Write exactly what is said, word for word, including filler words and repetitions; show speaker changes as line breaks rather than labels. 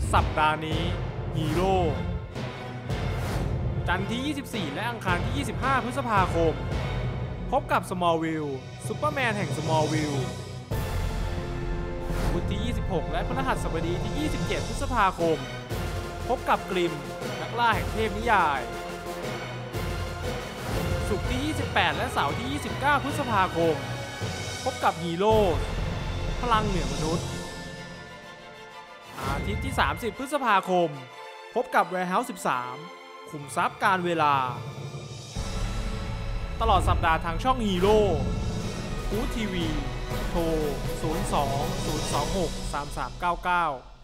สัปดาห์นี้ฮีโร่จันทร์ที่ยี่สิบสี่และอังคารที่ยี่สิบห้าพฤษภาคมพบกับ Smallville ซุปเปอร์แมนแห่ง Smallville พุธที่ยี่สิบหกและพฤหัสบดีที่ยี่สิบเจ็ดพฤษภาคมพบกับกริมนักล่าแห่งเทพนิยายศุกร์ที่ยี่สิบแปดและเสาร์ที่ยี่สิบเก้าพฤษภาคมพบกับฮีโร่พลังเหนือมนุษย์อาทิตย์ที่สามสิบพฤษภาคมพบกับ Warehouse สิบสามขุมทรัพย์การเวลาตลอดสัปดาห์ทางช่องฮีโร่ฟู้ดทีวีโทรศูนย์ สอง ศูนย์ สอง หก สาม สาม เก้า เก้า